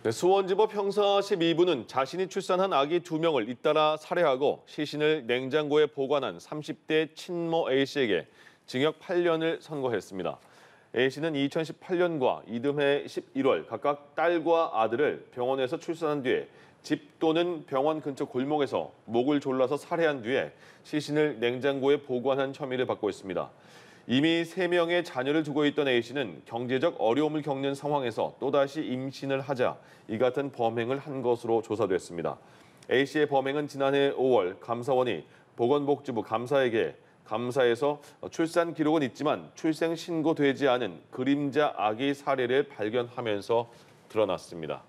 수원지법 형사 12부는 자신이 출산한 아기 2명을 잇따라 살해하고 시신을 냉장고에 보관한 30대 친모 A씨에게 징역 8년을 선고했습니다. A씨는 2018년과 이듬해 11월 각각 딸과 아들을 병원에서 출산한 뒤에 집 또는 병원 근처 골목에서 목을 졸라서 살해한 뒤에 시신을 냉장고에 보관한 혐의를 받고 있습니다. 이미 3명의 자녀를 두고 있던 A씨는 경제적 어려움을 겪는 상황에서 또다시 임신을 하자 이 같은 범행을 한 것으로 조사됐습니다. A씨의 범행은 지난해 5월 감사원이 보건복지부 감사에게 감사에서 출산 기록은 있지만 출생 신고되지 않은 그림자 아기 사례를 발견하면서 드러났습니다.